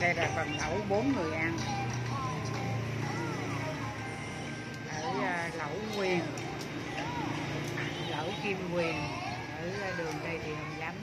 Đây là phần lẩu 4 người ăn ở Lẩu Quyền, Lẩu Kim Quyền ở đường Lê Thị Hồng Gánh.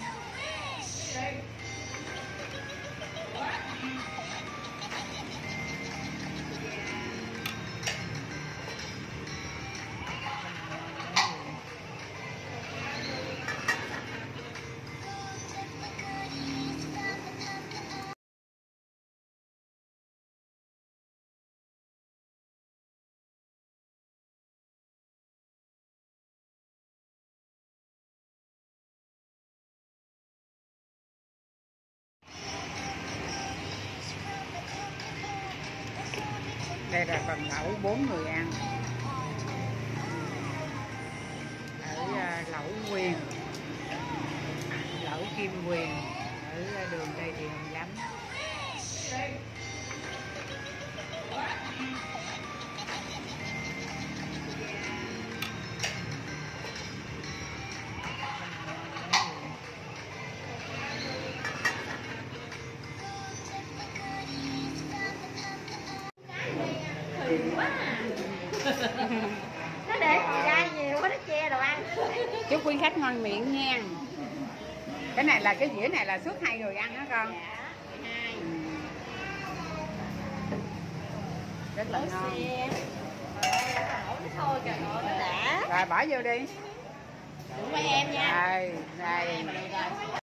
Đây là phần lẩu 4 người ăn ở Lẩu Quyền, Lẩu Kim Quyền ở đường Lê Thị Hồng Gánh. Quá à. Nó để gì ra nhiều quá, nó che đồ ăn. Chúc quý khách ngon miệng nha. Cái này là cái dĩa này là suốt 2 người ăn hả con? Dạ, 12. Rất là ngon. Nổi nó thôi kìa, nổi nó đã. Rồi bỏ vô đi. Đừng quay em nha. Đây.